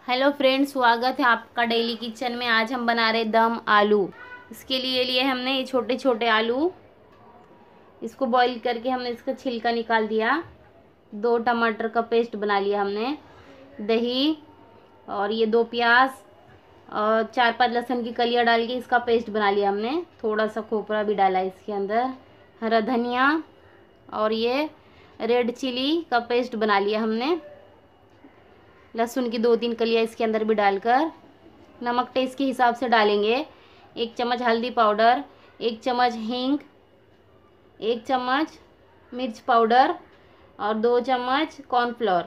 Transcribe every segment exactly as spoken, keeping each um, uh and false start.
Hello friends, स्वागत है आपका डेली किचन में। आज हम बना रहे दम आलू। इसके लिए लिए हमने ये छोटे छोटे आलू। इसको बॉईल करके हमने इसका छिलका निकाल दिया। दो टमाटर का पेस्ट बना लिया हमने। दही और ये दो प्याज और चार पांच लहसुन की कलियां डाल के इसका पेस्ट बना लिया हमने। थोड़ा सा खोपरा भी डाला इसके अंदर, हरा धनिया और ये रेड चिली का पेस्ट बना लिया हमने। लहसुन की दो तीन कलियां इसके अंदर भी डालकर, नमक टेस्ट के हिसाब से डालेंगे। एक चम्मच हल्दी पाउडर, एक चम्मच हींग, एक चम्मच मिर्च पाउडर और दो चम्मच कॉर्नफ्लोर।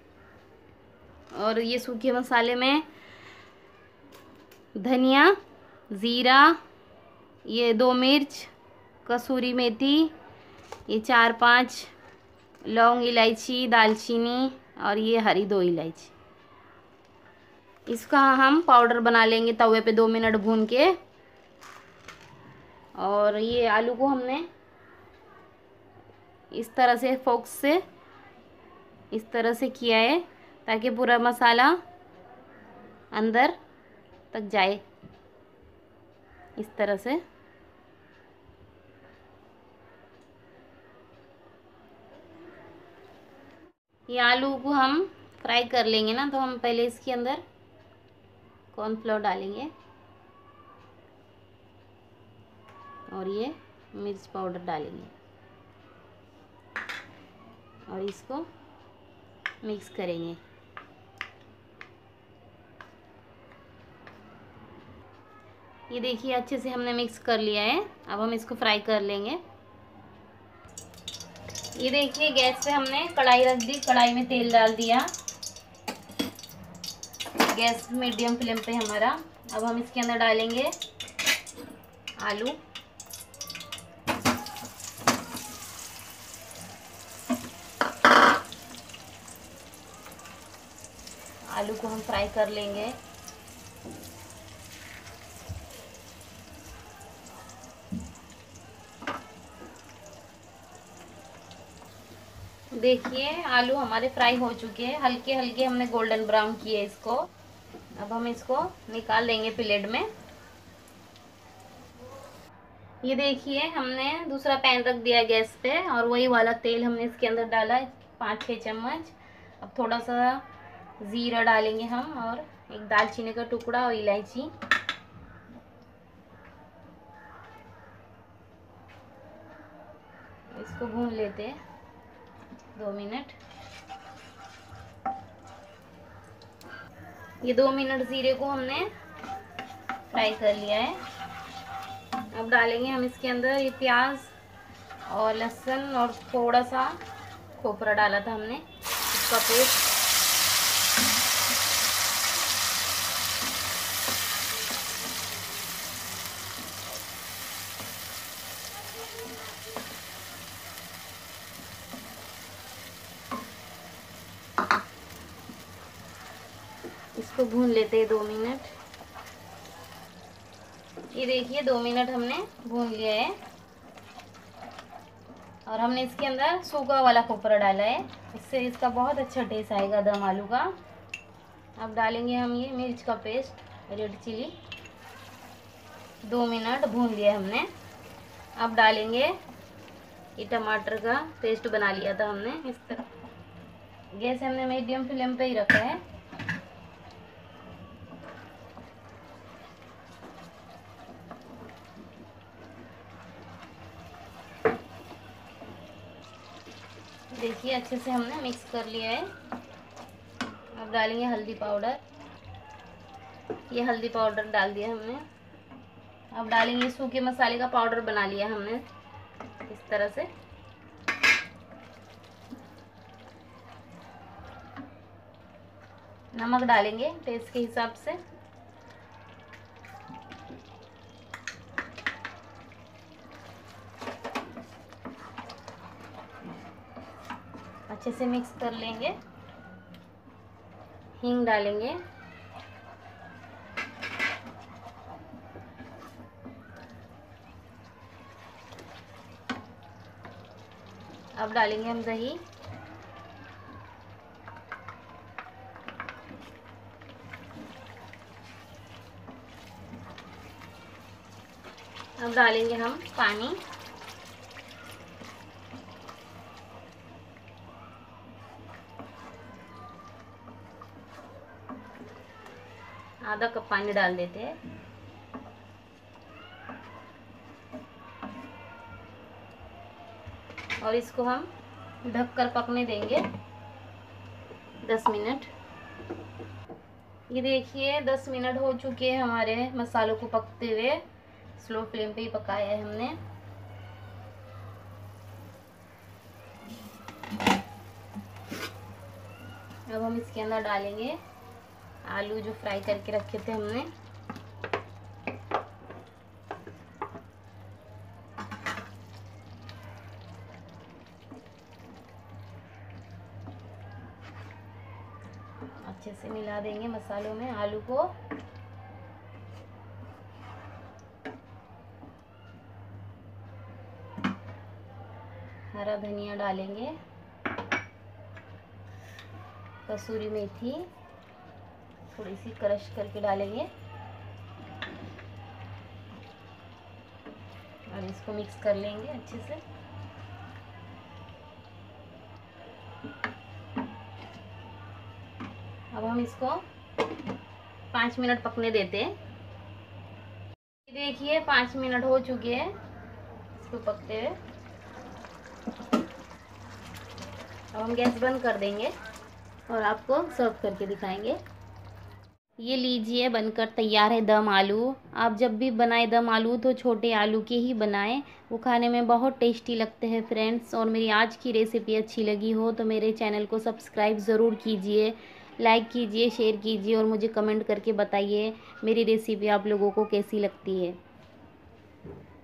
और ये सूखे मसाले में धनिया, ज़ीरा, ये दो मिर्च, कसूरी मेथी, ये चार पांच लौंग, इलायची, दालचीनी और ये हरी दो इलायची। इसका हम पाउडर बना लेंगे तवे पे दो मिनट भून के। और ये आलू को हमने इस तरह से फोक से इस तरह से किया है ताकि पूरा मसाला अंदर तक जाए, इस तरह से। ये आलू को हम फ्राई कर लेंगे ना, तो हम पहले इसके अंदर कॉर्नफ्लोर डालेंगे और ये मिर्च पाउडर डालेंगे और इसको मिक्स करेंगे। ये देखिए अच्छे से हमने मिक्स कर लिया है। अब हम इसको फ्राई कर लेंगे। ये देखिए गैस पे हमने कढ़ाई रख दी, कढ़ाई में तेल डाल दिया। गैस मीडियम फ्लेम पे हमारा। अब हम इसके अंदर डालेंगे आलू। आलू को हम फ्राई कर लेंगे। देखिए आलू हमारे फ्राई हो चुके हैं, हल्के हल्के हमने गोल्डन ब्राउन किए इसको। अब हम इसको निकाल लेंगे प्लेट में। ये देखिए हमने दूसरा पैन रख दिया गैस पे और वही वाला तेल हमने इसके अंदर डाला है, पाँच छः चम्मच। अब थोड़ा सा जीरा डालेंगे हम और एक दालचीनी का टुकड़ा और इलायची। इसको भून लेते हैं दो मिनट। ये दो मिनट जीरे को हमने फ्राई कर लिया है। अब डालेंगे हम इसके अंदर ये प्याज और लहसुन और थोड़ा सा खोपरा डाला था हमने, इसका पेस्ट। इसको भून लेते हैं दो मिनट। ये देखिए दो मिनट हमने भून लिया है और हमने इसके अंदर सूखा वाला खोपरा डाला है। इससे इसका बहुत अच्छा टेस्ट आएगा दम आलू का। अब डालेंगे हम ये मिर्च का पेस्ट, रेड चिली। दो मिनट भून लिया हमने। अब डालेंगे ये टमाटर का पेस्ट बना लिया था हमने। इस तरह गैस हमने मीडियम फ्लेम पे ही रखा है। देखिए अच्छे से हमने मिक्स कर लिया है। अब डालेंगे हल्दी पाउडर। ये हल्दी पाउडर डाल दिया हमने। अब डालेंगे सूखे मसाले का पाउडर बना लिया हमने इस तरह से। नमक डालेंगे टेस्ट के हिसाब से। अच्छे से मिक्स कर लेंगे। हींग डालेंगे। अब डालेंगे हम दही। अब डालेंगे हम पानी। आधा कप पानी डाल देते हैं। और इसको हम ढक कर पकने देंगे दस मिनट। ये देखिए दस मिनट हो चुके हैं हमारे मसालों को पकते हुए। स्लो फ्लेम पे ही पकाया है हमने। अब हम इसके अंदर डालेंगे आलू जो फ्राई करके रखे थे हमने। अच्छे से मिला देंगे मसालों में आलू को। हरा धनिया डालेंगे, कसूरी मेथी थोड़ी सी क्रश करके डालेंगे और इसको मिक्स कर लेंगे अच्छे से। अब हम इसको पाँच मिनट पकने देते हैं। देखिए पाँच मिनट हो चुके हैं इसको पकते हुए। अब हम गैस बंद कर देंगे और आपको सर्व करके दिखाएंगे। ये लीजिए बनकर तैयार है दम आलू। आप जब भी बनाए दम आलू तो छोटे आलू के ही बनाएं, वो खाने में बहुत टेस्टी लगते हैं फ्रेंड्स। और मेरी आज की रेसिपी अच्छी लगी हो तो मेरे चैनल को सब्सक्राइब ज़रूर कीजिए, लाइक कीजिए, शेयर कीजिए और मुझे कमेंट करके बताइए मेरी रेसिपी आप लोगों को कैसी लगती है।